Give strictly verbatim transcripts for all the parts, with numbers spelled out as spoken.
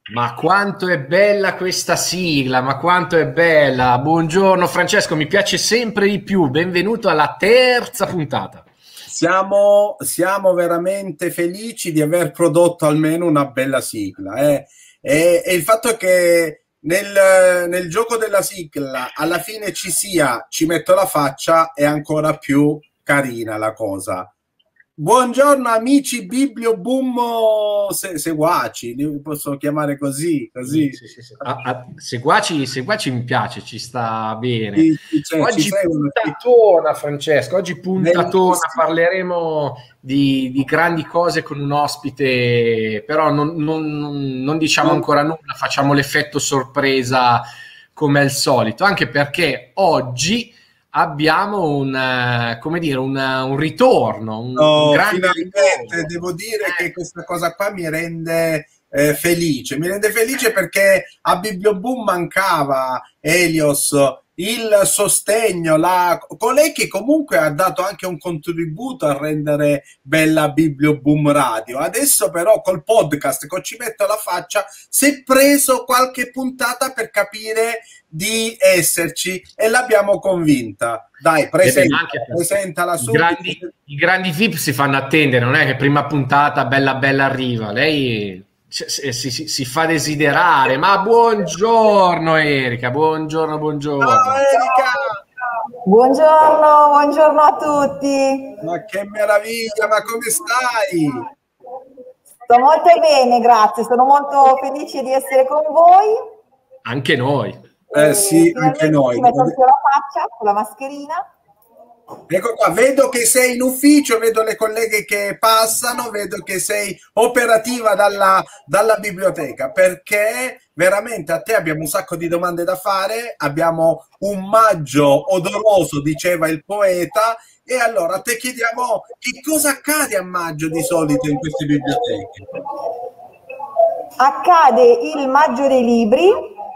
Ma quanto è bella questa sigla, ma quanto è bella. Buongiorno Francesco, mi piace sempre di più. Benvenuto alla terza puntata. Siamo, siamo veramente felici di aver prodotto almeno una bella sigla. Eh. E, e il fatto che nel, nel gioco della sigla alla fine ci sia "ci metto la faccia" è ancora più carina la cosa. Buongiorno amici biblioboom se, seguaci, li posso chiamare così, così. Sì, sì, sì. Ah, ah, seguaci, seguaci mi piace, ci sta bene. Ci, ci, Oggi ci seguono, puntatona, Francesco, oggi puntatona, bellissimo. parleremo di, di grandi cose con un ospite, però non, non, non diciamo ancora nulla, facciamo l'effetto sorpresa come al solito, anche perché oggi abbiamo un, come dire, un, un ritorno, un, No, un grande finalmente ritorno. devo dire Eh, che questa cosa qua mi rende eh, felice. Mi rende felice perché a Biblioboom mancava Elios, il sostegno, la... colei che comunque ha dato anche un contributo a rendere bella Biblioboom Radio. Adesso però col podcast, con Ci metto la faccia, si è preso qualche puntata per capire di esserci e l'abbiamo convinta. Dai, presenta, presentala I subito. grandi, I grandi V I P si fanno attendere, non è che prima puntata bella bella arriva, lei si, si, si fa desiderare. Ma buongiorno Erika, buongiorno, buongiorno. Ciao Erika! Buongiorno, buongiorno a tutti. Ma che meraviglia, ma come stai? Sto molto bene, grazie, sono molto felice di essere con voi. Anche noi. Eh sì, anche noi. Ci metto anche la faccia con la mascherina. Ecco qua, vedo che sei in ufficio, vedo le colleghe che passano, vedo che sei operativa dalla, dalla biblioteca, perché veramente a te abbiamo un sacco di domande da fare, abbiamo un maggio odoroso, diceva il poeta, e allora a te chiediamo che cosa accade a maggio di solito in queste biblioteche. Accade il Maggio dei Libri,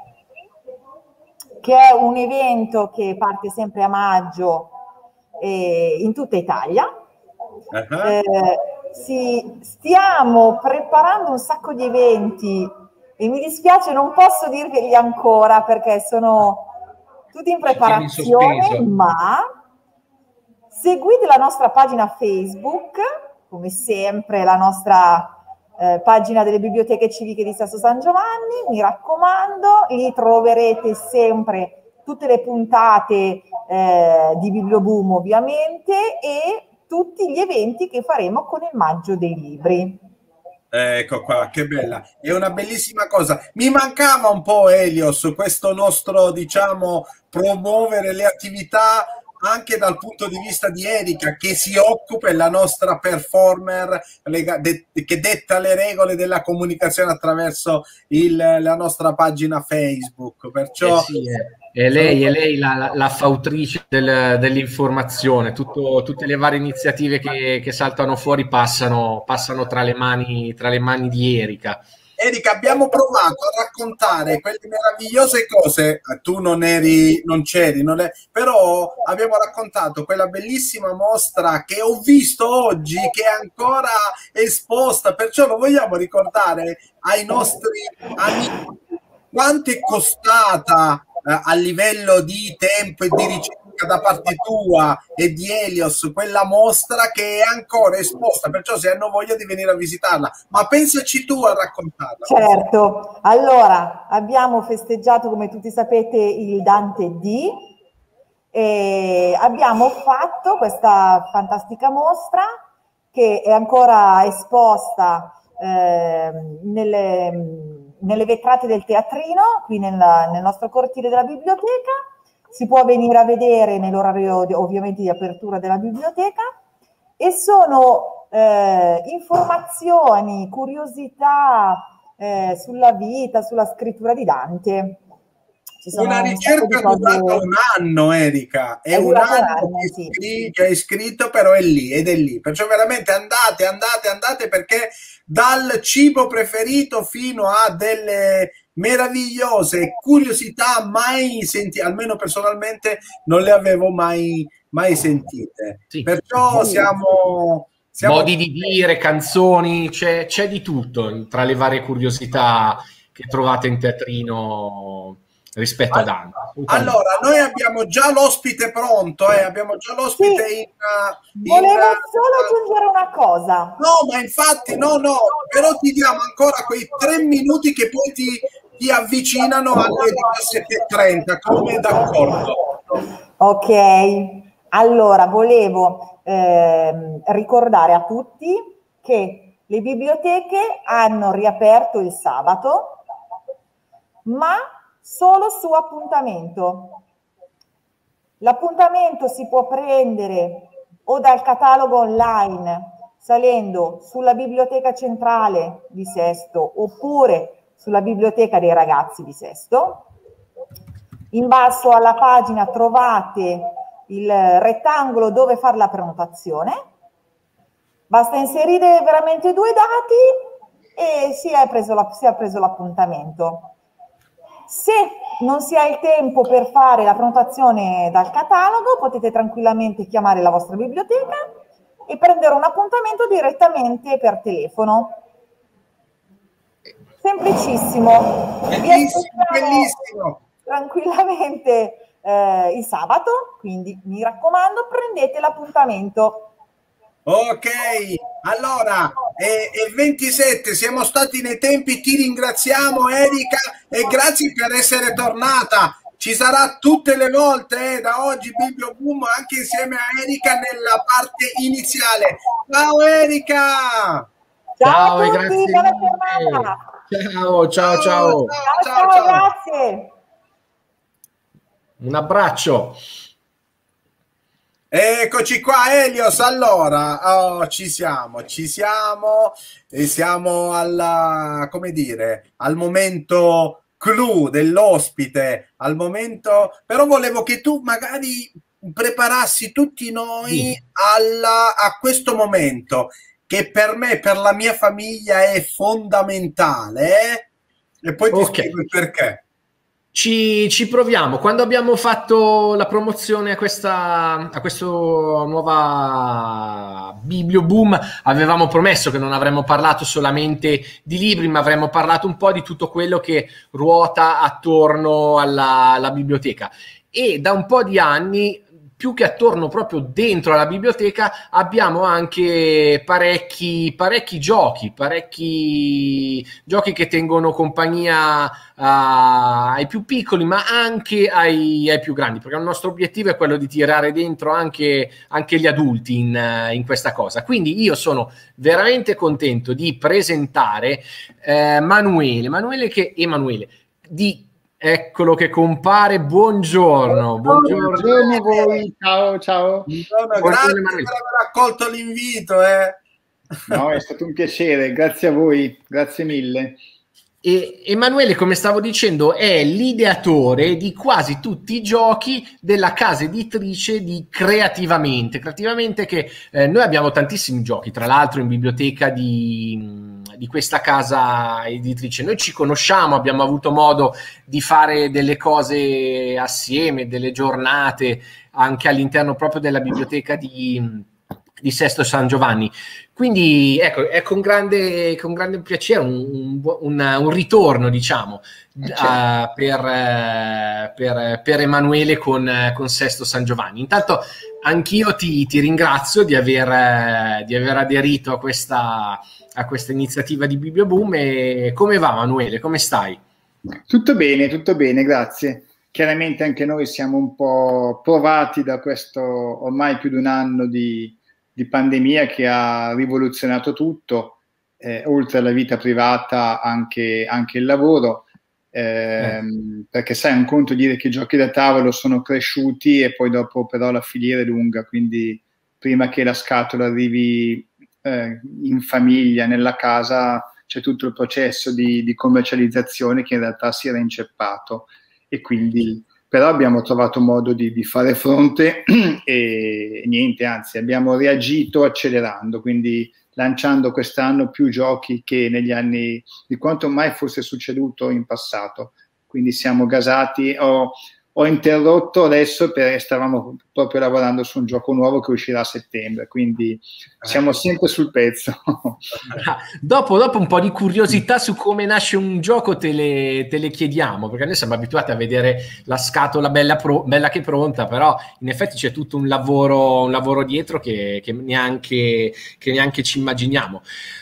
che è un evento che parte sempre a maggio eh, in tutta Italia. Uh-huh. eh, si, stiamo preparando un sacco di eventi e mi dispiace, non posso dirveli ancora perché sono tutti in preparazione, ma seguite la nostra pagina Facebook, come sempre la nostra Eh, pagina delle biblioteche civiche di Sasso San Giovanni, mi raccomando, lì troverete sempre tutte le puntate eh, di Biblioboom ovviamente e tutti gli eventi che faremo con il Maggio dei Libri. Ecco qua, che bella, è una bellissima cosa. Mi mancava un po', Elios, questo nostro, diciamo, promuovere le attività anche dal punto di vista di Erika, che si occupa, è la nostra performer che detta le regole della comunicazione attraverso il, la nostra pagina Facebook. Perciò eh sì, è, è lei, è lei la, la, la fautrice del, dell'informazione. Tutto, tutte le varie iniziative che, che saltano fuori passano, passano tra le mani, tra le mani di Erika. Erika, abbiamo provato a raccontare quelle meravigliose cose, tu non eri, non c'eri, non è, però abbiamo raccontato quella bellissima mostra che ho visto oggi, che è ancora esposta, perciò lo vogliamo ricordare ai nostri amici quanto è costata eh, a livello di tempo e di ricerca da parte tua e di Elios quella mostra, che è ancora esposta, perciò se hanno voglia di venire a visitarla, ma pensaci tu a raccontarla. Certo, allora abbiamo festeggiato, come tutti sapete, il Dante D e abbiamo fatto questa fantastica mostra che è ancora esposta eh, nelle, nelle vetrate del teatrino qui nella, nel nostro cortile della biblioteca. Si può venire a vedere nell'orario ovviamente di apertura della biblioteca e sono eh, informazioni, curiosità eh, sulla vita, sulla scrittura di Dante. Ci sono una ricerca durata un anno, Erika, è, è un anno, anno che, sì. scri- che hai scritto, però è lì, ed è lì. Perciò veramente andate, andate, andate, perché dal cibo preferito fino a delle meravigliose curiosità mai sentite, almeno personalmente non le avevo mai, mai sentite. Sì. Perciò siamo, siamo... Modi di dire, canzoni, c'è, c'è di tutto tra le varie curiosità che trovate in teatrino rispetto ad anni. Allora, noi abbiamo già l'ospite pronto, eh? abbiamo già l'ospite sì. in, in... Volevo solo aggiungere una cosa. No, ma infatti, no, no, però ti diamo ancora quei tre minuti che poi ti, ti avvicinano alle diciassette e trenta, come d'accordo. Ok, allora volevo eh, ricordare a tutti che le biblioteche hanno riaperto il sabato, ma solo su appuntamento. L'appuntamento si può prendere o dal catalogo online salendo sulla biblioteca centrale di Sesto oppure sulla biblioteca dei ragazzi di Sesto. In basso alla pagina trovate il rettangolo dove fare la prenotazione. Basta inserire veramente due dati e si è preso la, si è preso l'appuntamento. Se non si ha il tempo per fare la prenotazione dal catalogo, potete tranquillamente chiamare la vostra biblioteca e prendere un appuntamento direttamente per telefono. Semplicissimo. Bellissimo, bellissimo. Tranquillamente eh, il sabato, quindi mi raccomando, prendete l'appuntamento. Ok, allora è, è ventisette, siamo stati nei tempi, ti ringraziamo Erika e grazie per essere tornata. Ci sarà tutte le volte eh, da oggi Biblioboom anche insieme a Erika nella parte iniziale. Ciao Erika! Ciao, ciao a e tutti, grazie. buona giornata. Ciao, ciao, ciao. Ciao, ciao, ciao. Grazie. Un abbraccio. Eccoci qua Elios, allora oh, ci siamo, ci siamo e siamo alla, come dire, al momento clou dell'ospite, al momento, però volevo che tu magari preparassi tutti noi Sì. alla, a questo momento che per me, per la mia famiglia è fondamentale eh? E poi ti Ok. spiego il perché. Ci, ci proviamo. Quando abbiamo fatto la promozione a questa a questo nuova Biblioboom, avevamo promesso che non avremmo parlato solamente di libri, ma avremmo parlato un po' di tutto quello che ruota attorno alla, alla biblioteca. E da un po' di anni, più che attorno proprio dentro alla biblioteca, abbiamo anche parecchi, parecchi giochi, parecchi giochi che tengono compagnia uh, ai più piccoli, ma anche ai, ai più grandi, perché il nostro obiettivo è quello di tirare dentro anche, anche gli adulti in, in questa cosa. Quindi io sono veramente contento di presentare eh, Manuele, Manuele che Emanuele di Eccolo che compare, buongiorno. Buongiorno, buongiorno a voi, ciao ciao. Buongiorno, grazie per aver accolto l'invito. Eh. No, è stato un piacere, grazie a voi, grazie mille. E Emanuele, come stavo dicendo, è l'ideatore di quasi tutti i giochi della casa editrice di Creativamente. Creativamente che eh, noi abbiamo tantissimi giochi, tra l'altro in biblioteca di, di questa casa editrice. Noi ci conosciamo, abbiamo avuto modo di fare delle cose assieme, delle giornate anche all'interno proprio della biblioteca di... di Sesto San Giovanni. Quindi ecco, è con grande, con grande piacere un, un, un ritorno, diciamo, certo. uh, per, uh, per, per Emanuele con, con Sesto San Giovanni. Intanto anch'io ti, ti ringrazio di aver, uh, di aver aderito a questa, a questa iniziativa di Biblioboom. E come va Emanuele? Come stai? Tutto bene, tutto bene, grazie. Chiaramente anche noi siamo un po' provati da questo ormai più di un anno di di pandemia che ha rivoluzionato tutto, eh, oltre alla vita privata anche, anche il lavoro, eh, eh. perché sai, un conto dire che i giochi da tavolo sono cresciuti e poi dopo però la filiera è lunga, quindi prima che la scatola arrivi eh, in famiglia, nella casa, c'è tutto il processo di, di commercializzazione che in realtà si era inceppato e quindi... però abbiamo trovato modo di, di fare fronte e niente, anzi abbiamo reagito accelerando, quindi lanciando quest'anno più giochi che negli anni, di quanto mai fosse succeduto in passato, quindi siamo gasati. Ho, ho interrotto adesso perché stavamo proprio lavorando su un gioco nuovo che uscirà a settembre, quindi siamo sempre sul pezzo. dopo, dopo un po' di curiosità su come nasce un gioco te le, te le chiediamo, perché noi siamo abituati a vedere la scatola bella, pro, bella che pronta, però in effetti c'è tutto un lavoro, un lavoro dietro che, che, neanche, che neanche ci immaginiamo.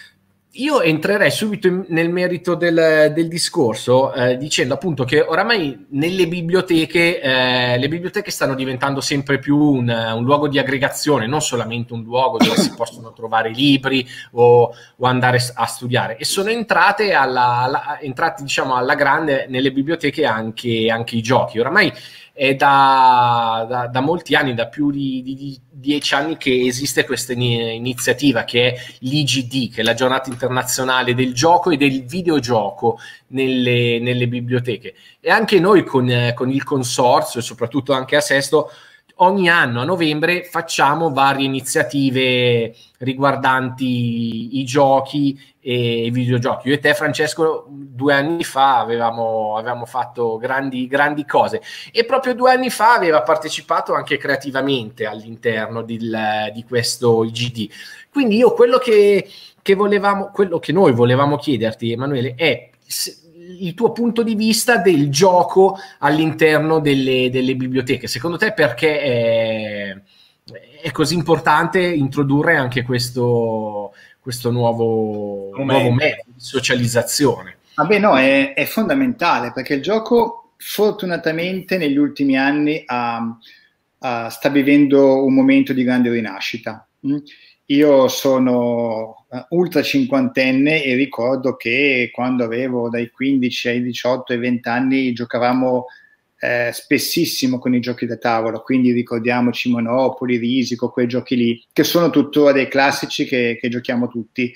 Io entrerei subito in, nel merito del, del discorso eh, dicendo appunto che oramai nelle biblioteche eh, le biblioteche stanno diventando sempre più un, un luogo di aggregazione, non solamente un luogo dove si possono trovare libri o, o andare a studiare, e sono entrate alla, alla, entrati diciamo alla grande nelle biblioteche anche, anche i giochi. Oramai è da, da, da molti anni, da più di, di, di dieci anni che esiste questa iniziativa che è l'I G D, che è la giornata internazionale del gioco e del videogioco nelle, nelle biblioteche. E anche noi con, con il consorzio e soprattutto anche a Sesto ogni anno a novembre facciamo varie iniziative riguardanti i giochi e i videogiochi. Io e te, Francesco, due anni fa avevamo, avevamo fatto grandi, grandi cose, e proprio due anni fa aveva partecipato anche creativamente all'interno di, di questo I G D. Quindi io quello che, che volevamo, quello che noi volevamo chiederti, Emanuele, è se, il tuo punto di vista del gioco all'interno delle, delle biblioteche. Secondo te perché è, è così importante introdurre anche questo, questo nuovo, nuovo mezzo di socializzazione? Vabbè, no, è, è fondamentale, perché il gioco fortunatamente negli ultimi anni ha, ha, sta vivendo un momento di grande rinascita. Io sono ultra cinquantenne e ricordo che quando avevo dai quindici ai diciotto ai venti anni giocavamo eh, spessissimo con i giochi da tavola, quindi ricordiamoci Monopoli, Risico, quei giochi lì, che sono tuttora dei classici che, che giochiamo tutti.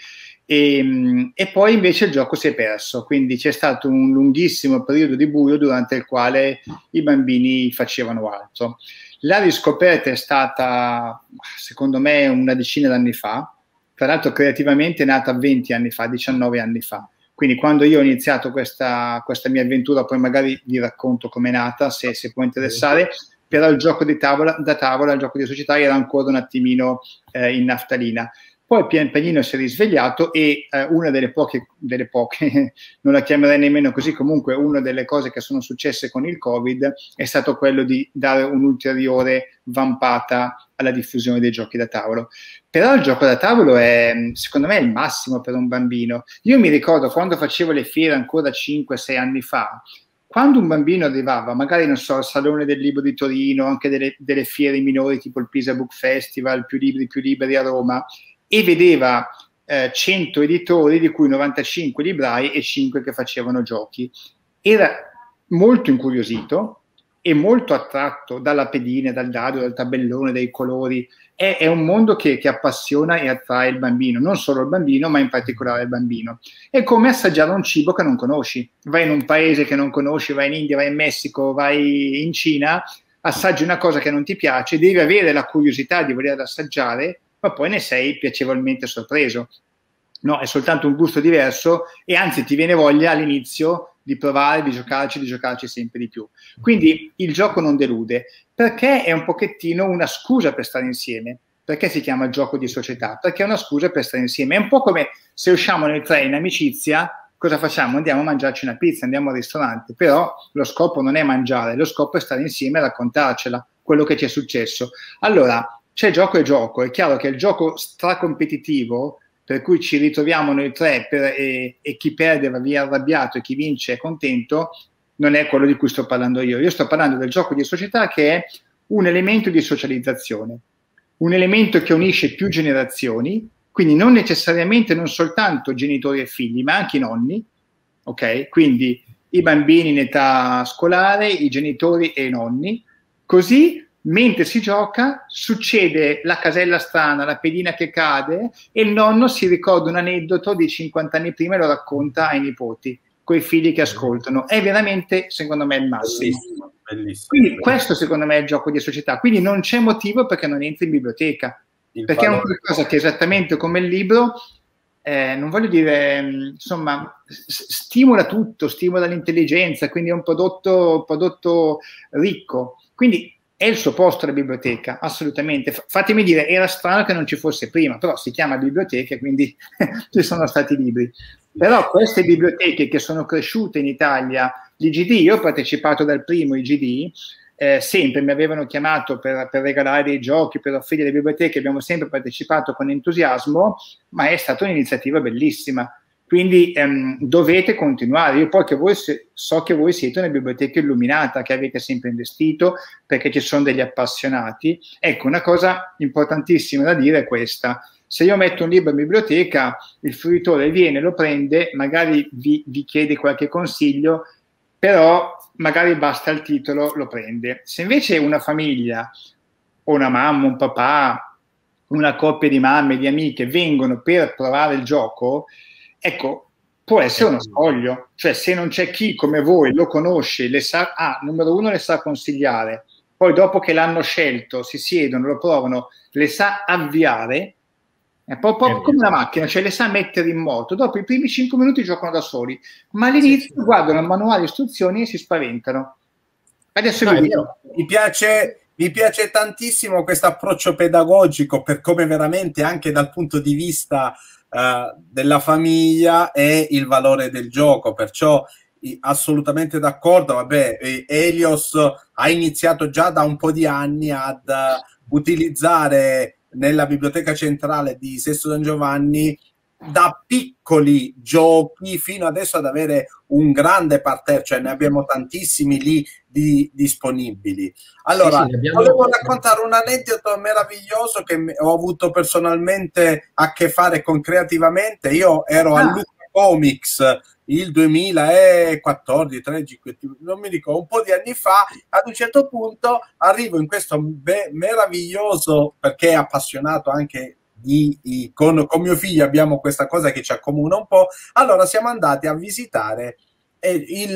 E, e poi invece il gioco si è perso, quindi c'è stato un lunghissimo periodo di buio durante il quale i bambini facevano altro. La riscoperta è stata, secondo me, una decina d'anni fa, tra l'altro creativamente è nata venti anni fa, diciannove anni fa. Quindi quando io ho iniziato questa, questa mia avventura, poi magari vi racconto com'è nata, se, se può interessare, però il gioco di tavola, da tavola, il gioco di società era ancora un attimino eh, in naftalina. Poi pian pianino si è risvegliato e eh, una delle poche, delle poche, non la chiamerei nemmeno così, comunque una delle cose che sono successe con il Covid è stato quello di dare un'ulteriore vampata alla diffusione dei giochi da tavolo. Però il gioco da tavolo è, secondo me, il massimo per un bambino. Io mi ricordo quando facevo le fiere ancora cinque sei anni fa, quando un bambino arrivava, magari, non so, al Salone del Libro di Torino, anche delle, delle fiere minori tipo il Pisa Book Festival, Più Libri, Più Liberi a Roma, e vedeva eh, cento editori, di cui novantacinque librai e cinque che facevano giochi. Era molto incuriosito e molto attratto dalla pedina, dal dado, dal tabellone, dai colori. È, è un mondo che, che appassiona e attrae il bambino, non solo il bambino, ma in particolare il bambino. È come assaggiare un cibo che non conosci. Vai in un paese che non conosci, vai in India, vai in Messico, vai in Cina, assaggi una cosa che non ti piace, devi avere la curiosità di voler assaggiare, ma poi ne sei piacevolmente sorpreso. No, è soltanto un gusto diverso e anzi ti viene voglia all'inizio di provare, di giocarci, di giocarci sempre di più. Quindi il gioco non delude, perché è un pochettino una scusa per stare insieme. Perché si chiama gioco di società? Perché è una scusa per stare insieme. È un po' come se usciamo nel tre in amicizia, cosa facciamo? Andiamo a mangiarci una pizza, andiamo al ristorante, però lo scopo non è mangiare, lo scopo è stare insieme e raccontarcela, quello che ci è successo. Allora, c'è gioco e gioco, è chiaro che il gioco stracompetitivo, per cui ci ritroviamo noi tre per, e, e chi perde va via arrabbiato e chi vince è contento, non è quello di cui sto parlando io. Io sto parlando del gioco di società, che è un elemento di socializzazione, un elemento che unisce più generazioni, quindi non necessariamente, non soltanto genitori e figli, ma anche i nonni, ok? Quindi i bambini in età scolare, i genitori e i nonni, così mentre si gioca succede la casella strana, la pedina che cade e il nonno si ricorda un aneddoto di cinquanta anni prima e lo racconta ai nipoti, coi figli che ascoltano. È veramente, secondo me, il massimo. Bellissimo, bellissimo. Quindi bellissimo. Questo secondo me è il gioco di società, quindi non c'è motivo perché non entri in biblioteca, il perché valore. È un qualcosa che esattamente come il libro eh, non voglio dire, insomma, stimola tutto, stimola l'intelligenza, quindi è un prodotto, prodotto ricco. Quindi è il suo posto la biblioteca, assolutamente. Fatemi dire, era strano che non ci fosse prima, però si chiama biblioteca, quindi ci sono stati libri. Però queste biblioteche che sono cresciute in Italia, l'I G D, io ho partecipato dal primo I G D, eh, sempre mi avevano chiamato per, per regalare dei giochi, per offrire le biblioteche, abbiamo sempre partecipato con entusiasmo, ma è stata un'iniziativa bellissima. Quindi ehm, dovete continuare. Io poi che voi se, so che voi siete una biblioteca illuminata, che avete sempre investito, perché ci sono degli appassionati. Ecco, una cosa importantissima da dire è questa. Se io metto un libro in biblioteca, il fruitore viene, lo prende, magari vi, vi chiede qualche consiglio, però magari basta il titolo, lo prende. Se invece una famiglia, o una mamma, un papà, una coppia di mamme, di amiche, vengono per provare il gioco, ecco, può essere uno scoglio. Cioè, se non c'è chi come voi lo conosce, le sa, ah, numero uno le sa consigliare, poi dopo che l'hanno scelto, si siedono, lo provano, le sa avviare, è proprio come una macchina, cioè le sa mettere in moto, dopo i primi cinque minuti giocano da soli, ma all'inizio sì, sì. guardano il manuale di istruzioni e si spaventano. Adesso no, vi, mi piace... Mi piace tantissimo questo approccio pedagogico, per come veramente anche dal punto di vista uh, della famiglia è il valore del gioco, perciò assolutamente d'accordo. Vabbè, Helios ha iniziato già da un po' di anni ad uh, utilizzare nella biblioteca centrale di Sesto San Giovanni da piccoli giochi fino adesso ad avere un grande parterre, cioè ne abbiamo tantissimi lì di, disponibili. Allora, sì, sì, abbiamo... volevo raccontare un aneddoto meraviglioso che ho avuto personalmente a che fare con creativamente. Io ero ah. a Lucca Comics il duemilaquattordici, tredici, non mi ricordo, un po' di anni fa. Ad un certo punto arrivo in questo meraviglioso, perché è appassionato anche Di, di, con, con mio figlio abbiamo questa cosa che ci accomuna un po'. Allora siamo andati a visitare eh,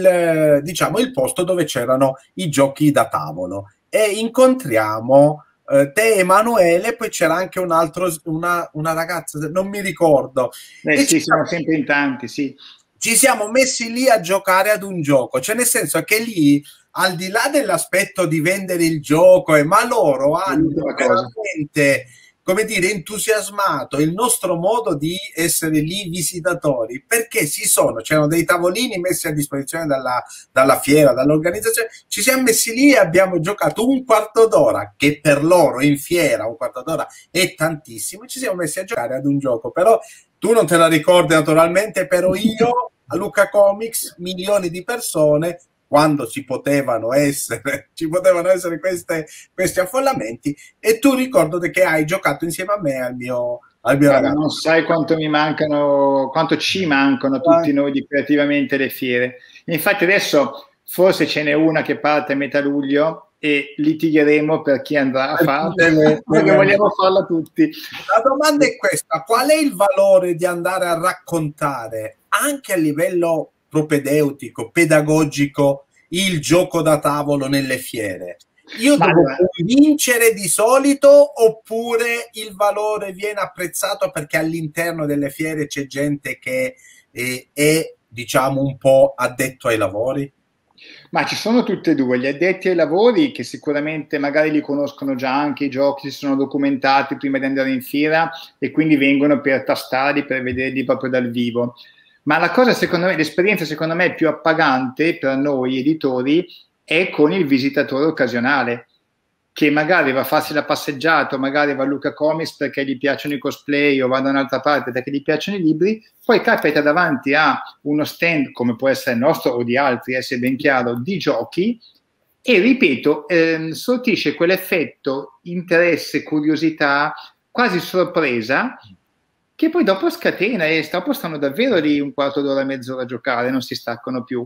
il, diciamo, il posto dove c'erano i giochi da tavolo e incontriamo eh, te Emanuele, poi c'era anche un altro, una, una ragazza, non mi ricordo. Eh, sì, ci siamo sempre in tanti, sì. Ci siamo messi lì a giocare ad un gioco, cioè nel senso che lì, al di là dell'aspetto di vendere il gioco, eh, ma loro hanno veramente, come dire, entusiasmato il nostro modo di essere lì visitatori, perché si sono, c'erano dei tavolini messi a disposizione dalla, dalla fiera, dall'organizzazione, ci siamo messi lì e abbiamo giocato un quarto d'ora, che per loro in fiera un quarto d'ora è tantissimo, ci siamo messi a giocare ad un gioco. Però tu non te la ricordi naturalmente, però io a Lucca Comics, milioni di persone, quando ci potevano essere, ci potevano essere queste, questi affollamenti, e tu ricordo che hai giocato insieme a me al mio, al mio ragazzo. Non sai quanto mi mancano, quanto ci mancano tutti noi di creativamente le fiere. Infatti adesso forse ce n'è una che parte a metà luglio e litigheremo per chi andrà a farla, perché vogliamo farla tutti. La domanda è questa: qual è il valore di andare a raccontare anche a livello propedeutico, pedagogico, il gioco da tavolo nelle fiere? Io Ma devo vincere di solito, oppure il valore viene apprezzato perché all'interno delle fiere c'è gente che è, è, diciamo, un po' addetto ai lavori? Ma ci sono tutte e due, gli addetti ai lavori che sicuramente magari li conoscono già anche i giochi, si sono documentati prima di andare in fiera e quindi vengono per tastarli, per vederli proprio dal vivo. Ma la cosa, secondo me, l'esperienza secondo me più appagante per noi editori è con il visitatore occasionale, che magari va a farsi la passeggiata, magari va a Lucca Comics perché gli piacciono i cosplay o va da un'altra parte perché gli piacciono i libri, poi capita davanti a uno stand, come può essere il nostro o di altri, eh, se ben chiaro, di giochi, e ripeto, ehm, sortisce quell'effetto interesse, curiosità, quasi sorpresa, che poi dopo scatena e dopo stanno davvero lì un quarto d'ora, mezz'ora a giocare, non si staccano più.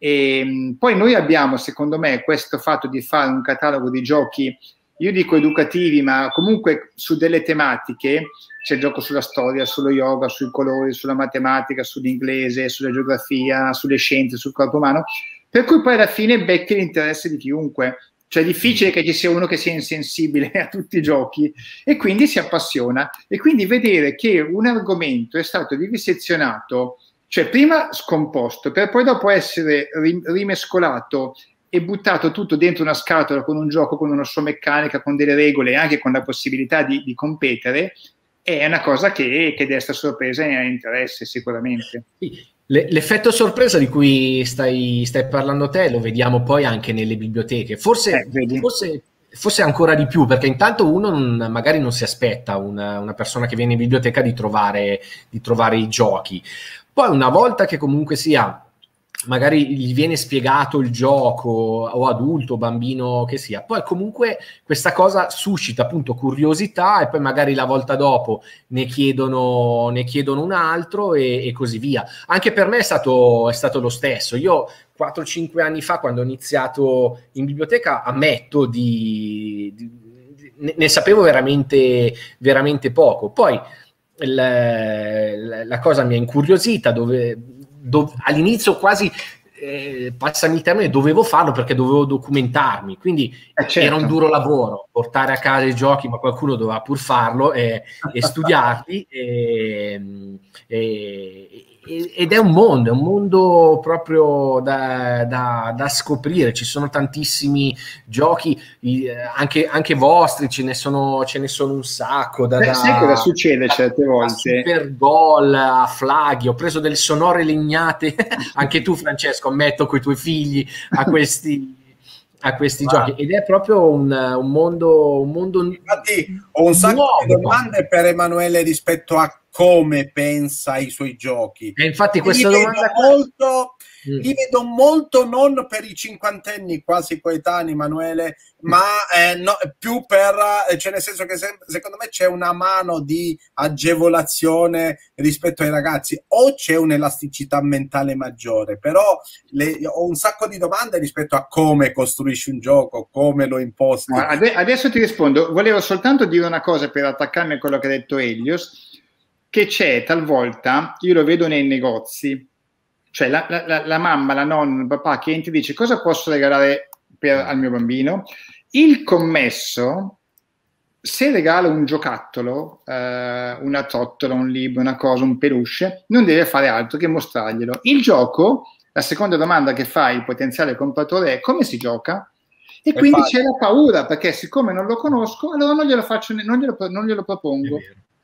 E poi noi abbiamo, secondo me, questo fatto di fare un catalogo di giochi, io dico educativi, ma comunque su delle tematiche, c'è il gioco sulla storia, sullo yoga, sui colori, sulla matematica, sull'inglese, sulla geografia, sulle scienze, sul corpo umano, per cui poi alla fine becchi l'interesse di chiunque. Cioè è difficile che ci sia uno che sia insensibile a tutti i giochi e quindi si appassiona. E quindi vedere che un argomento è stato vivisezionato, cioè prima scomposto, per poi dopo essere rimescolato e buttato tutto dentro una scatola con un gioco, con una sua meccanica, con delle regole e anche con la possibilità di, di competere, è una cosa che, che desta sorpresa e interesse sicuramente. Sì. L'effetto sorpresa di cui stai, stai parlando te lo vediamo poi anche nelle biblioteche, forse, eh, forse, forse ancora di più, perché intanto uno non, magari non si aspetta una, una persona che viene in biblioteca di trovare, di trovare i giochi. Poi una volta che comunque sia, magari gli viene spiegato il gioco, o adulto, bambino che sia, poi comunque questa cosa suscita appunto curiosità e poi magari la volta dopo ne chiedono, ne chiedono un altro e, e così via. Anche per me è stato, è stato lo stesso. Io quattro cinque anni fa, quando ho iniziato in biblioteca, ammetto di, di ne sapevo veramente, veramente poco. Poi la, la cosa mi ha incuriosita, dove Do, all'inizio quasi, eh, passami il termine, dovevo farlo perché dovevo documentarmi, quindi eh certo. Era un duro lavoro portare a casa i giochi, ma qualcuno doveva pur farlo e, e studiarli e, e, ed è un mondo, è un mondo proprio da, da, da scoprire. Ci sono tantissimi giochi, anche, anche vostri, ce ne sono, ce ne sono un sacco. Da, da, sai cosa succede certe volte? Super Gol, a Flaghi, ho preso delle sonore legnate, anche tu Francesco, ammetto, coi tuoi figli, a questi... a questi wow. giochi, ed è proprio un, un mondo un mondo infatti ho un sacco nuovo. Di domande per Emanuele rispetto a come pensa i suoi giochi, e infatti questa li domanda vedo molto mm. li vedo molto non per i cinquantenni quasi coetanei, Emanuele, ma eh, no, più per, cioè nel senso che se, secondo me c'è una mano di agevolazione rispetto ai ragazzi, o c'è un'elasticità mentale maggiore, però le, ho un sacco di domande rispetto a come costruisci un gioco, come lo imposti. Adesso ti rispondo, volevo soltanto dire una cosa per attaccarmi a quello che ha detto Elios, che c'è talvolta, io lo vedo nei negozi, cioè la, la, la mamma, la nonna, il papà che entra e dice cosa posso regalare per, al mio bambino. Il commesso, se regala un giocattolo, eh, una trottola, un libro, una cosa, un peluche, non deve fare altro che mostrarglielo. Il gioco, la seconda domanda che fa il potenziale compratore è come si gioca? E quindi c'è la paura, perché siccome non lo conosco, allora non glielo faccio, non glielo, non glielo propongo.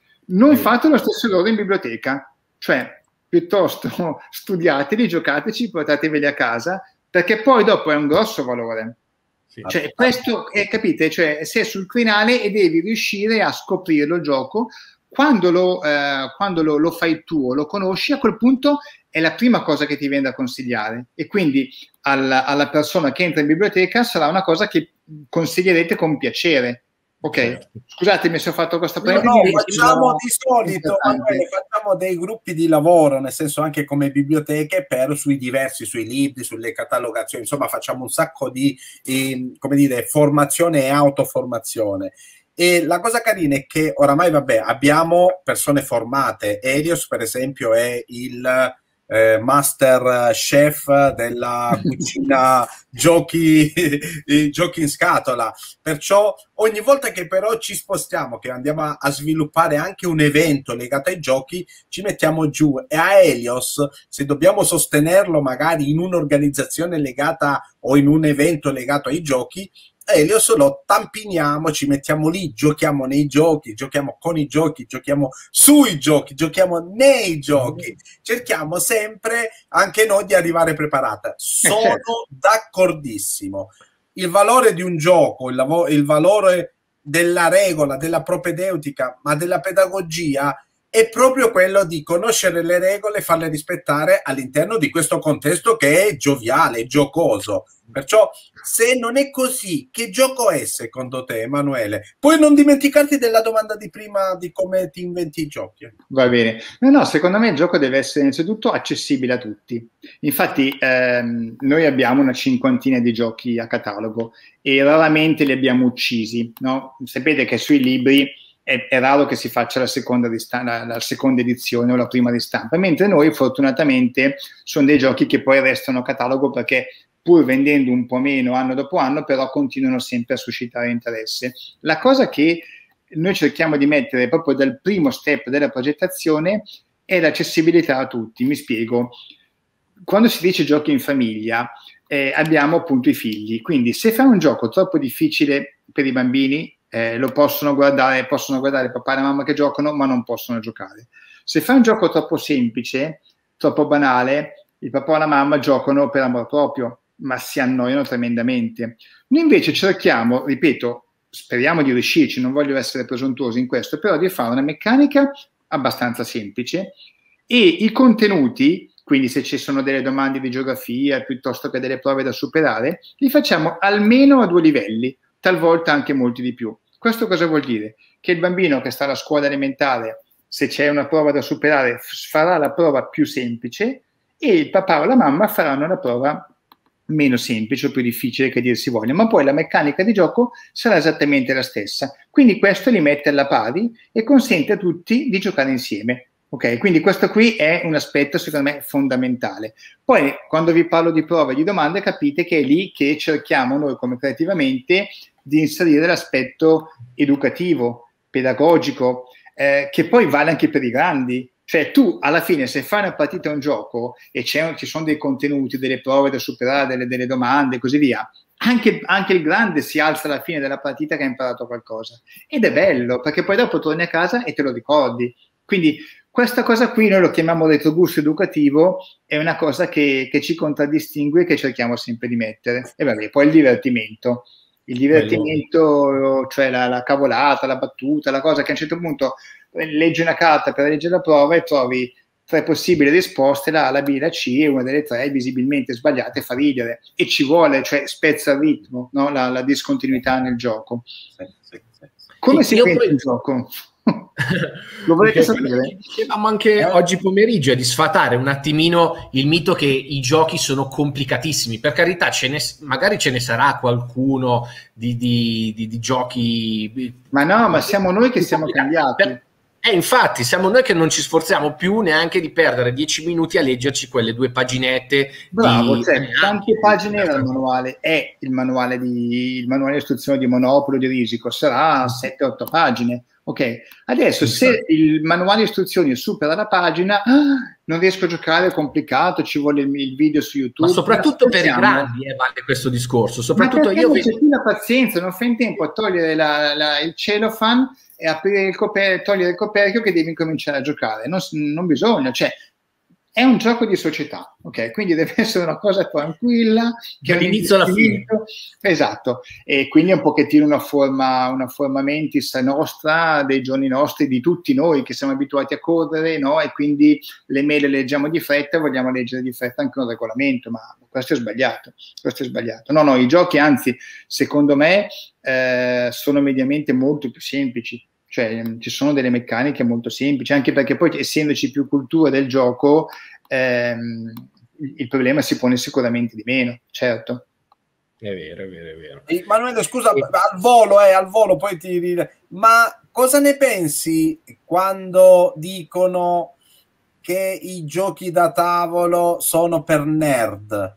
Non fate lo stesso loro in biblioteca, cioè piuttosto studiateli, giocateci, portateveli a casa, perché poi dopo è un grosso valore. Sì. Cioè, questo, è, capite? Cioè, sei sul crinale e devi riuscire a scoprirlo il gioco. Quando lo, eh, quando lo, lo fai tu o lo conosci, a quel punto è la prima cosa che ti viene da consigliare. E quindi alla, alla persona che entra in biblioteca sarà una cosa che consiglierete con piacere. Ok, scusatemi se ho fatto questa premessa. No, no, facciamo di solito Manuele, facciamo dei gruppi di lavoro, nel senso anche come biblioteche, per sui diversi, sui libri, sulle catalogazioni, insomma facciamo un sacco di eh, come dire, formazione e autoformazione. E la cosa carina è che oramai, vabbè, abbiamo persone formate. Elios, per esempio, è il eh, master chef della cucina giochi, giochi in scatola. Perciò ogni volta che però ci spostiamo, che andiamo a, a sviluppare anche un evento legato ai giochi, ci mettiamo giù. E a Elios, se dobbiamo sostenerlo magari in un'organizzazione legata o in un evento legato ai giochi, Elios lo tampiniamo, ci mettiamo lì, giochiamo nei giochi, giochiamo con i giochi, giochiamo sui giochi, giochiamo nei giochi, cerchiamo sempre anche noi di arrivare preparata. Sono certo. d'accordissimo. Il valore di un gioco, il, il valore della regola, della propedeutica, ma della pedagogia, è proprio quello di conoscere le regole e farle rispettare all'interno di questo contesto che è gioviale, giocoso. Perciò, se non è così, che gioco è secondo te, Emanuele? Poi non dimenticarti della domanda di prima di come ti inventi i giochi. Va bene. No, no, secondo me il gioco deve essere innanzitutto accessibile a tutti. Infatti ehm, noi abbiamo una cinquantina di giochi a catalogo e raramente li abbiamo uccisi, no? Sapete che sui libri è, è raro che si faccia la seconda, la, la seconda edizione o la prima di stampa, mentre noi fortunatamente sono dei giochi che poi restano a catalogo perché pur vendendo un po' meno anno dopo anno, però continuano sempre a suscitare interesse. La cosa che noi cerchiamo di mettere proprio dal primo step della progettazione è l'accessibilità a tutti. Mi spiego. Quando si dice giochi in famiglia, eh, abbiamo appunto i figli, quindi se fai un gioco troppo difficile per i bambini, eh, lo possono guardare, possono guardare papà e la mamma che giocano, ma non possono giocare. Se fai un gioco troppo semplice, troppo banale, il papà e la mamma giocano per amor proprio, ma si annoiano tremendamente. Noi invece cerchiamo, ripeto, speriamo di riuscirci, non voglio essere presuntuoso in questo, però di fare una meccanica abbastanza semplice e i contenuti, quindi se ci sono delle domande di geografia piuttosto che delle prove da superare, li facciamo almeno a due livelli, talvolta anche molti di più. Questo cosa vuol dire? Che il bambino che sta alla scuola elementare, se c'è una prova da superare, farà la prova più semplice e il papà o la mamma faranno la prova meno semplice o più difficile che dir si voglia, ma poi la meccanica di gioco sarà esattamente la stessa. Quindi questo li mette alla pari e consente a tutti di giocare insieme. Ok, quindi questo qui è un aspetto secondo me fondamentale. Poi quando vi parlo di prove e di domande capite che è lì che cerchiamo noi come creativamente di inserire l'aspetto educativo, pedagogico, eh, che poi vale anche per i grandi. Cioè tu alla fine se fai una partita a un gioco e c'è, ci sono dei contenuti, delle prove da superare, delle, delle domande e così via, anche, anche il grande si alza alla fine della partita che ha imparato qualcosa. Ed è bello, perché poi dopo torni a casa e te lo ricordi. Quindi questa cosa qui noi lo chiamiamo retrogusto educativo, è una cosa che, che ci contraddistingue e che cerchiamo sempre di mettere. E vabbè, poi il divertimento. Il divertimento, cioè la, la cavolata, la battuta, la cosa che a un certo punto leggi una carta per leggere la prova e trovi tre possibili risposte, la A, la B, la C, e una delle tre è visibilmente sbagliata e fa ridere. E ci vuole, cioè spezza il ritmo, no? la, la discontinuità nel gioco. Sì, sì, sì. Come sì, si pensa poi... il gioco? Lo volete sapere? Dicevamo anche oggi pomeriggio è di sfatare un attimino il mito che i giochi sono complicatissimi. Per carità, ce ne, magari ce ne sarà qualcuno di, di, di, di giochi, ma no, ma siamo noi che siamo cambiati. Per, eh, infatti, siamo noi che non ci sforziamo più neanche di perdere dieci minuti a leggerci quelle due paginette. Bravo, di, cioè, eh, quante pagine era il manuale? È il manuale di il manuale di istruzione di Monopolo di Risico, sarà sette otto pagine. Ok, adesso sì, se sì. il manuale di istruzioni supera la pagina, ah, non riesco a giocare, è complicato, ci vuole il, il video su YouTube. Ma soprattutto per i grandi eh, vale questo discorso. Soprattutto io non c'è più la pazienza, non fai in tempo a togliere la, la, il cellophane e aprire il coper- togliere il coperchio che devi incominciare a giocare. Non, non bisogna, cioè è un gioco di società, ok? Quindi deve essere una cosa tranquilla, che dall'inizio alla fine. Esatto, e quindi è un pochettino una forma, una forma mentis nostra, dei giorni nostri, di tutti noi che siamo abituati a correre, no? E quindi le mail le leggiamo di fretta e vogliamo leggere di fretta anche un regolamento, ma questo è sbagliato, questo è sbagliato. No, no, i giochi, anzi, secondo me, eh, sono mediamente molto più semplici. Cioè ci sono delle meccaniche molto semplici, anche perché poi essendoci più cultura del gioco ehm, il problema si pone sicuramente di meno, certo. È vero, è vero, è vero. Emanuele, scusa, e... al volo, eh, al volo poi ti... Ma cosa ne pensi quando dicono che i giochi da tavolo sono per nerd?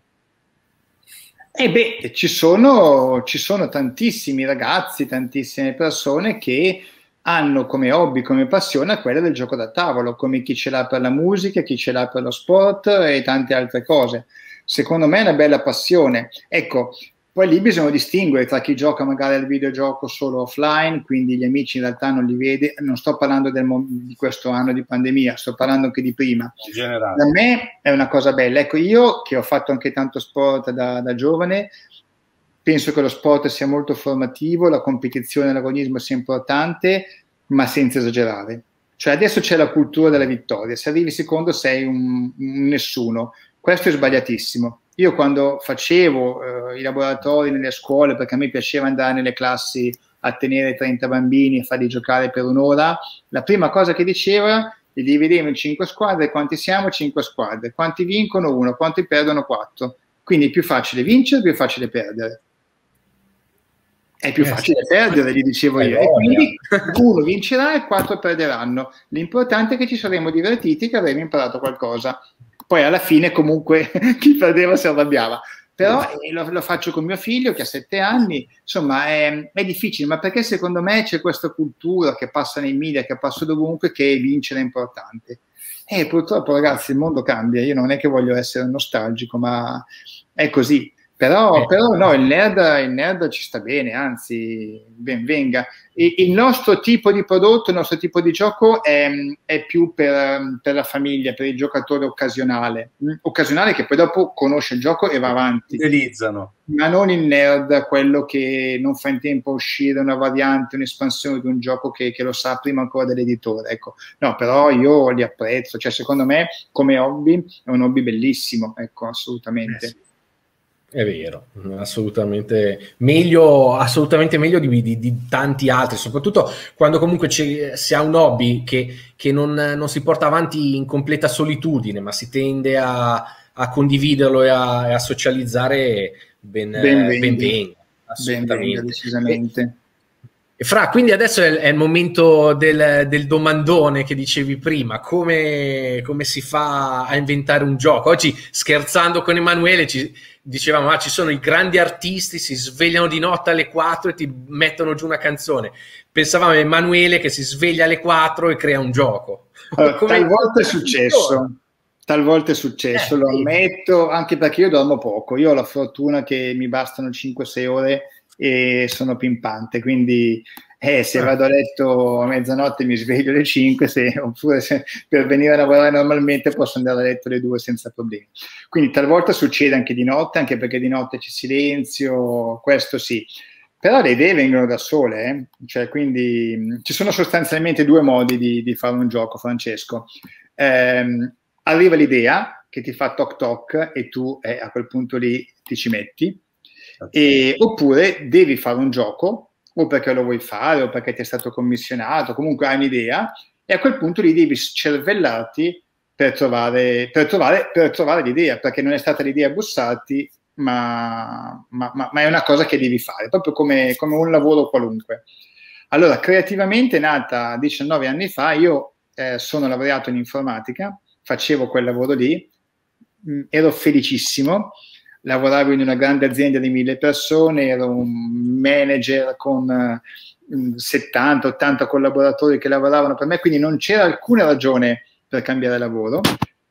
Eh beh, ci sono, ci sono tantissimi ragazzi, tantissime persone che hanno come hobby, come passione quella del gioco da tavolo, come chi ce l'ha per la musica, chi ce l'ha per lo sport e tante altre cose. Secondo me è una bella passione. Ecco, poi lì bisogna distinguere tra chi gioca magari al videogioco solo offline, quindi gli amici in realtà non li vede. Non sto parlando del, di questo anno di pandemia, sto parlando anche di prima. In generale. Per me è una cosa bella. Ecco, io che ho fatto anche tanto sport da, da giovane, penso che lo sport sia molto formativo, la competizione e l'agonismo sia importante, ma senza esagerare. Cioè adesso c'è la cultura della vittoria, se arrivi secondo sei un, un nessuno, questo è sbagliatissimo. Io quando facevo eh, i laboratori nelle scuole, perché a me piaceva andare nelle classi a tenere trenta bambini e farli giocare per un'ora, la prima cosa che diceva, li dividevo in cinque squadre, quanti siamo? cinque squadre, quanti vincono? uno, quanti perdono? quattro. Quindi è più facile vincere, più facile perdere. È più facile eh, sì, perdere, gli dicevo io. E quindi uno vincerà e quattro perderanno. L'importante è che ci saremo divertiti e che avremo imparato qualcosa. Poi alla fine comunque chi perdeva si arrabbiava. però eh, lo, lo faccio con mio figlio che ha sette anni, insomma è, è difficile, ma perché secondo me c'è questa cultura che passa nei media, che passa dovunque, che vincere è importante. E purtroppo ragazzi il mondo cambia, io non è che voglio essere nostalgico, ma è così. Però, però no, il nerd, il nerd ci sta bene, anzi, ben venga. E il nostro tipo di prodotto, il nostro tipo di gioco è, è più per, per la famiglia, per il giocatore occasionale. Occasionale che poi dopo conosce il gioco e va avanti. Utilizzano. Ma non il nerd, quello che non fa in tempo a uscire una variante, un'espansione di un gioco che, che lo sa prima ancora dell'editore. Ecco. No, però io li apprezzo. Cioè, secondo me, come hobby, è un hobby bellissimo. Ecco, assolutamente. Eh sì. È vero, assolutamente meglio, assolutamente meglio di, di, di tanti altri, soprattutto quando comunque si ha un hobby che, che non, non si porta avanti in completa solitudine, ma si tende a, a condividerlo e a, a socializzare, ben, ben, ben venga, assolutamente. Ben venga, decisamente. E, e Fra, quindi adesso è, è il momento del, del domandone che dicevi prima, come, come si fa a inventare un gioco? Oggi, scherzando con Emanuele, ci dicevamo, ah, ci sono i grandi artisti, si svegliano di notte alle quattro e ti mettono giù una canzone. Pensavamo a Emanuele che si sveglia alle quattro e crea un gioco. Allora, talvolta è successo, talvolta è successo, eh, lo ammetto, anche perché io dormo poco. Io ho la fortuna che mi bastano cinque sei ore e sono pimpante, quindi eh, se vado a letto a mezzanotte mi sveglio alle cinque, se, oppure se, per venire a lavorare normalmente posso andare a letto alle due senza problemi. Quindi talvolta succede anche di notte, anche perché di notte c'è silenzio, questo sì. Però le idee vengono da sole, eh? Cioè, quindi ci sono sostanzialmente due modi di, di fare un gioco, Francesco. Eh, arriva l'idea che ti fa toc toc e tu eh, a quel punto lì ti ci metti. E, oppure devi fare un gioco o perché lo vuoi fare o perché ti è stato commissionato, comunque hai un'idea e a quel punto lì devi cervellarti per trovare, per trovare, per trovare l'idea, perché non è stata l'idea a bussarti, ma, ma, ma, ma è una cosa che devi fare, proprio come, come un lavoro qualunque. Allora, creativamente è nata diciannove anni fa, io eh, sono laureato in informatica, facevo quel lavoro lì, mh, ero felicissimo, lavoravo in una grande azienda di mille persone, ero un manager con uh, settanta ottanta collaboratori che lavoravano per me, quindi non c'era alcuna ragione per cambiare lavoro.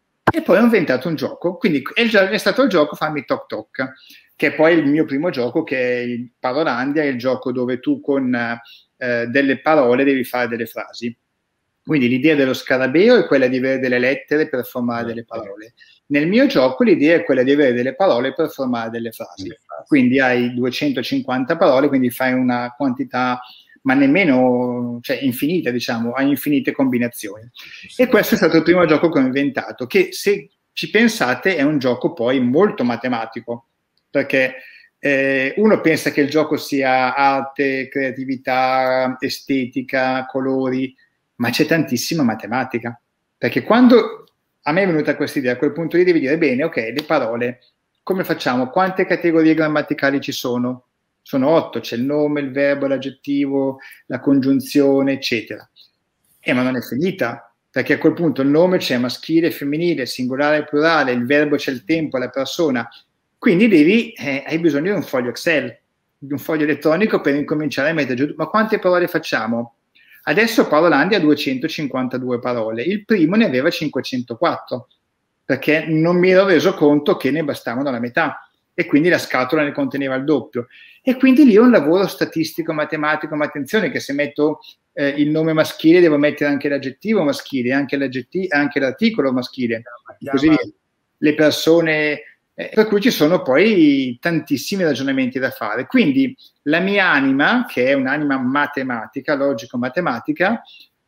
E poi ho inventato un gioco, quindi è, è stato il gioco Fammi Toc Toc, che è poi il mio primo gioco, che è il Parolandia, è il gioco dove tu con uh, delle parole devi fare delle frasi. Quindi l'idea dello scarabeo è quella di avere delle lettere per formare delle parole. Nel mio gioco l'idea è quella di avere delle parole per formare delle frasi. Quindi hai duecentocinquanta parole, quindi fai una quantità, ma nemmeno, cioè infinita, diciamo, hai infinite combinazioni. E questo è stato il primo gioco che ho inventato, che se ci pensate è un gioco poi molto matematico, perché eh, uno pensa che il gioco sia arte, creatività, estetica, colori, ma c'è tantissima matematica, perché quando a me è venuta questa idea, a quel punto lì devi dire, bene, ok, le parole, come facciamo? Quante categorie grammaticali ci sono? Sono otto, c'è il nome, il verbo, l'aggettivo, la congiunzione, eccetera. Eh, ma non è finita, perché a quel punto il nome c'è maschile, femminile, singolare, plurale, il verbo c'è il tempo, la persona, quindi devi, eh, hai bisogno di un foglio Excel, di un foglio elettronico per incominciare a mettere giù, ma quante parole facciamo? Adesso Parolandia ha duecentocinquantadue parole, il primo ne aveva cinquecentoquattro, perché non mi ero reso conto che ne bastavano la metà, e quindi la scatola ne conteneva il doppio. E quindi lì è un lavoro statistico, matematico, ma attenzione che se metto eh, il nome maschile devo mettere anche l'aggettivo maschile, anche, anche l'articolo maschile, e così via. Le persone... Eh, per cui ci sono poi tantissimi ragionamenti da fare. Quindi la mia anima, che è un'anima matematica, logico-matematica,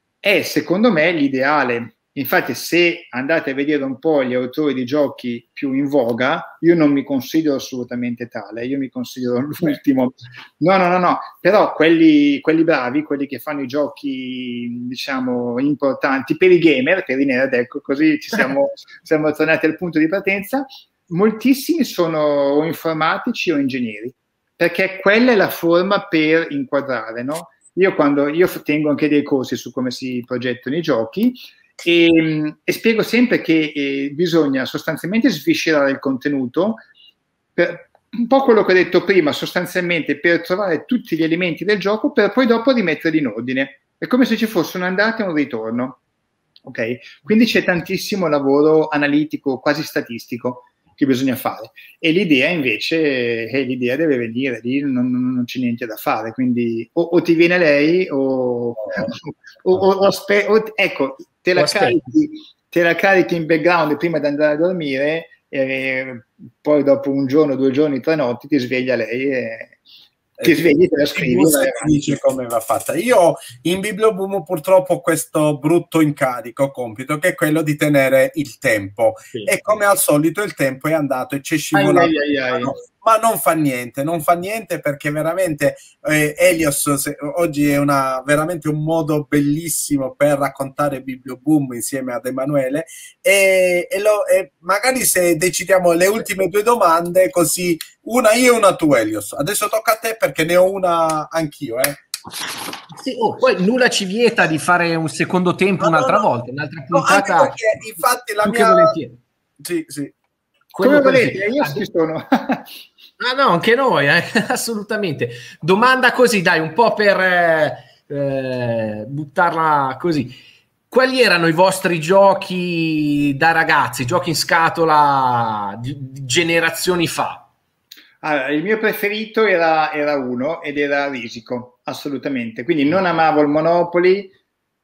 è secondo me l'ideale. Infatti se andate a vedere un po' gli autori di giochi più in voga, io non mi considero assolutamente tale, io mi considero l'ultimo. No, no, no, no, però quelli, quelli bravi, quelli che fanno i giochi, diciamo, importanti per i gamer, per i nerd, ecco, così ci siamo, siamo tornati al punto di partenza. Moltissimi sono o informatici o ingegneri, perché quella è la forma per inquadrare, no? Io, quando, io tengo anche dei corsi su come si progettano i giochi e, e spiego sempre che eh, bisogna sostanzialmente sviscerare il contenuto per, un po' quello che ho detto prima, sostanzialmente per trovare tutti gli elementi del gioco per poi dopo rimetterli in ordine. È come se ci fosse un'andata e un ritorno. Okay? Quindi c'è tantissimo lavoro analitico, quasi statistico, che bisogna fare. E l'idea invece, eh, l'idea deve venire, lì non, non, non c'è niente da fare. Quindi o, o ti viene lei o... o, o, o, aspe- o ecco, te la, carichi, te la carichi in background prima di andare a dormire e poi dopo un giorno, due giorni, tre notti ti sveglia lei e ti svegli e te la scrivi e dice come va fatta. Io in Biblioboom purtroppo ho questo brutto incarico, compito, che è quello di tenere il tempo, sì. E come al solito il tempo è andato e c'è scivolato, ai, ai, ai, ai. Ma non fa niente, non fa niente perché veramente eh, Helios se, oggi è una, veramente un modo bellissimo per raccontare Biblioboom insieme ad Emanuele e, e, lo, e magari se decidiamo le ultime due domande, così una io e una tu Helios. Adesso tocca a te perché ne ho una anch'io, eh. Sì, oh, poi nulla ci vieta di fare un secondo tempo, no, un'altra no, volta, un'altra puntata. No, anche perché infatti la mia... Sì, sì. Come volete, io ci sono. Ah no, anche noi, eh, assolutamente. Domanda così, dai, un po' per eh, eh, buttarla così. Quali erano i vostri giochi da ragazzi, giochi in scatola di, di generazioni fa? Allora, il mio preferito era, era uno ed era Risico, assolutamente. Quindi non amavo il Monopoly,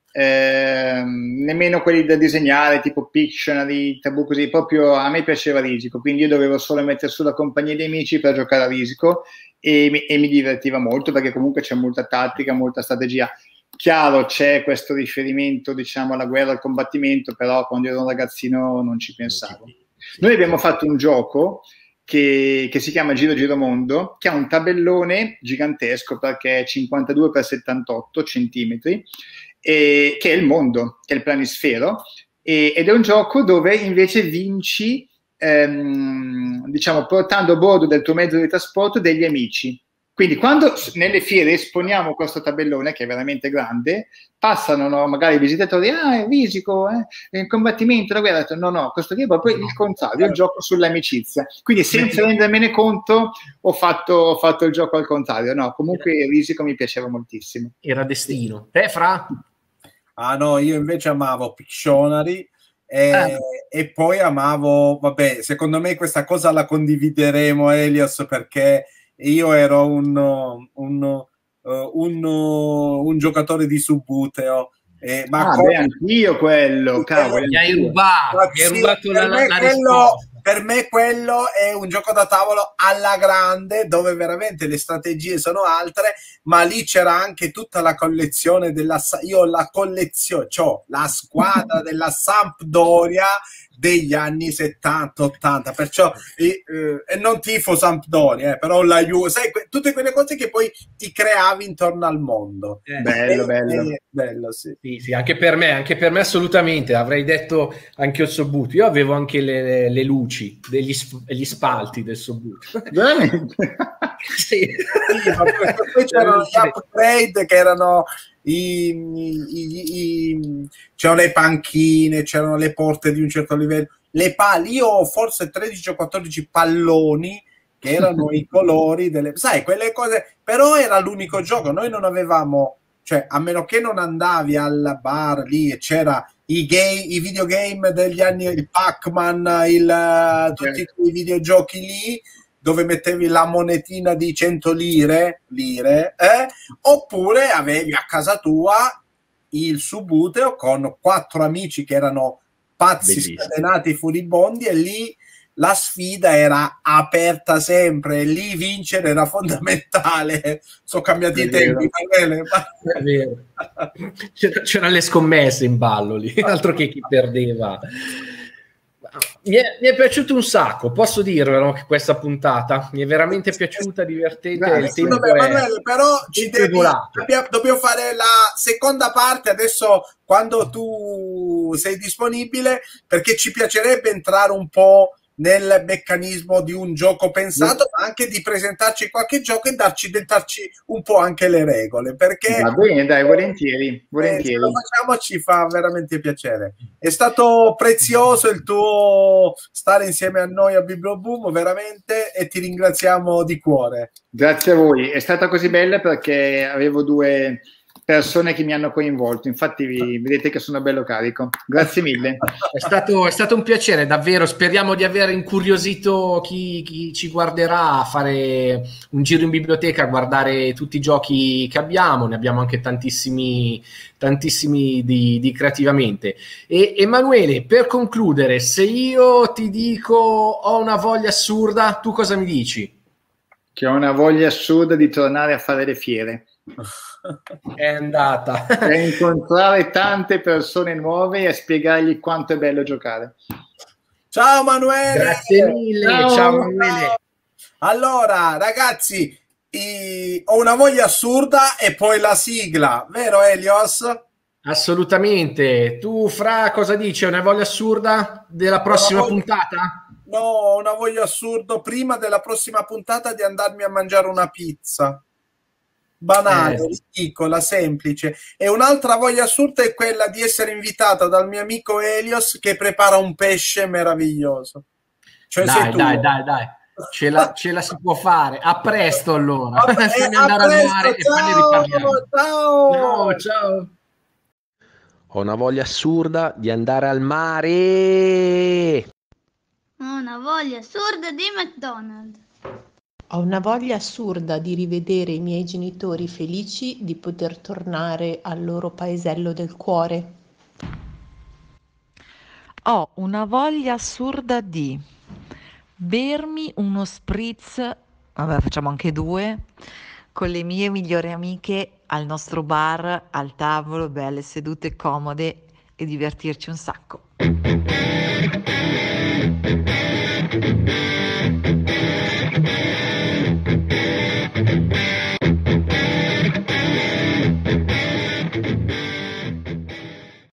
eh, nemmeno quelli da disegnare tipo Pictionary, Tabù, così, proprio a me piaceva Risico, quindi io dovevo solo mettere sulla compagnia di amici per giocare a Risico e mi, e mi divertiva molto perché comunque c'è molta tattica, molta strategia. Chiaro, c'è questo riferimento, diciamo, alla guerra, al combattimento, però quando ero un ragazzino non ci pensavo. Noi abbiamo fatto un gioco che, che si chiama Giro Giro Mondo, che ha un tabellone gigantesco perché è cinquantadue per settantotto centimetri, e, che è il mondo, che è il planisfero, e, ed è un gioco dove invece vinci, ehm, diciamo, portando a bordo del tuo mezzo di trasporto degli amici. Quindi quando nelle fiere esponiamo questo tabellone, che è veramente grande, passano, no, magari i visitatori, ah, è Risico, eh, è il combattimento, la guerra. No, no, questo qui è proprio il contrario, il gioco sull'amicizia. Quindi senza rendermene conto ho fatto, ho fatto il gioco al contrario. No, comunque Risico mi piaceva moltissimo. Era destino. Te, Fra? Ah no, io invece amavo Pictionary. E, eh. e poi amavo, vabbè, secondo me questa cosa la condivideremo, Helios, perché io ero un, un, un, un, un giocatore di Subbuteo. Eh, ma ah, come... beh, anch'io quello, cavolo. Mi hai rubato, mi hai rubato la, la, la quello, per me quello è un gioco da tavolo alla grande, dove veramente le strategie sono altre, ma lì c'era anche tutta la collezione della... Io ho la collezione, cioè la squadra della Sampdoria degli anni settanta ottanta, perciò e, eh, e non tifo Sampdoria, eh, però la Juve, sai, que tutte quelle cose che poi ti creavi intorno al mondo. Eh, bello, e, bello. E, bello, sì. Sì, sì, anche per me, anche per me assolutamente, avrei detto anche il Sobut. Io avevo anche le, le luci degli gli spalti del Sobut. Veramente? Sì. Sì, ma poi c'erano gli upgrade che erano i, i, i, c'erano le panchine, c'erano le porte di un certo livello, le pali, io ho forse tredici o quattordici palloni che erano i colori delle, sai, quelle cose, però era l'unico gioco, noi non avevamo, cioè a meno che non andavi al bar lì e c'era i, game, i videogame degli anni, il Pac-Man, il, tutti i videogiochi lì dove mettevi la monetina di cento lire, lire eh? Oppure avevi a casa tua il Subbuteo con quattro amici che erano pazzi, bellissimo, scatenati, furibondi, e lì la sfida era aperta sempre, e lì vincere era fondamentale. Sono cambiati i tempi, è vero. C'erano le scommesse in ballo lì, altro che chi perdeva. Mi è, mi è piaciuto un sacco, posso dirvelo, che questa puntata mi è veramente piaciuta, divertente. Beh, il tempo vabbè, è, Manuele, però ci devi, abbiamo, dobbiamo fare la seconda parte adesso quando tu sei disponibile, perché ci piacerebbe entrare un po' nel meccanismo di un gioco pensato, ma anche di presentarci qualche gioco e darci, dettarci un po' anche le regole, perché va bene, dai, volentieri, volentieri. Eh, se lo facciamo ci fa veramente piacere. È stato prezioso il tuo stare insieme a noi a Biblioboom, veramente, e ti ringraziamo di cuore. Grazie a voi, è stata così bella perché avevo due persone che mi hanno coinvolto, infatti vi, vedete che sono bello carico. Grazie mille. È stato, è stato un piacere, davvero. Speriamo di aver incuriosito chi, chi ci guarderà a fare un giro in biblioteca, a guardare tutti i giochi che abbiamo. Ne abbiamo anche tantissimi, tantissimi di, di creativamente. E Emanuele, per concludere, se io ti dico ho una voglia assurda, tu cosa mi dici? Che ho una voglia assurda di tornare a fare le fiere. È andata. Per incontrare tante persone nuove e a spiegargli quanto è bello giocare. Ciao Manuele! Grazie mille, ciao, ciao Manuele. Allora, ragazzi, i... ho una voglia assurda e poi la sigla, vero Elios? Assolutamente. Tu, Fra, cosa dici? Una voglia assurda della prossima voglia... puntata? No, ho una voglia assurda prima della prossima puntata di andarmi a mangiare una pizza. Banale, eh. ridicola, semplice. E un'altra voglia assurda è quella di essere invitata dal mio amico Elios che prepara un pesce meraviglioso. Cioè, dai, dai, dai, dai, ce la, ce la si può fare. A presto allora. Vabbè, Fammi a andare presto, al mare ciao, e poi ne riparliamo. Ciao, ciao, ciao. Ho una voglia assurda di andare al mare. Ho una voglia assurda di McDonald's. Ho una voglia assurda di rivedere i miei genitori felici di poter tornare al loro paesello del cuore. Ho una voglia assurda di bermi uno spritz, vabbè facciamo anche due, con le mie migliori amiche al nostro bar, al tavolo, belle sedute comode e divertirci un sacco.